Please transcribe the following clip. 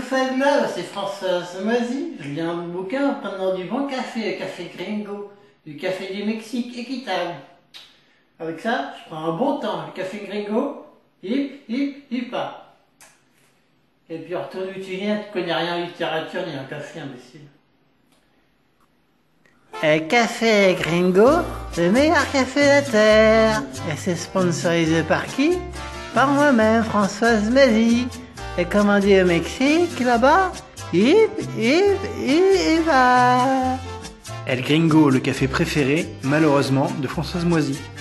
faites là, c'est Françoise Moisy. Je lis un bouquin en prenant du bon café, le café Gringo, du café du Mexique équitable. Avec ça, je prends un bon temps, le café Gringo, hip, pas. Et puis retourne où tu viens, tu connais rien en littérature ni en café, imbécile. Café Gringo, le meilleur café de la Terre. Et c'est sponsorisé par qui? Par moi-même, Françoise Moisy. Et comme on dit au Mexique, là-bas, hip, va. El Gringo, le café préféré, malheureusement, de Françoise Moisy.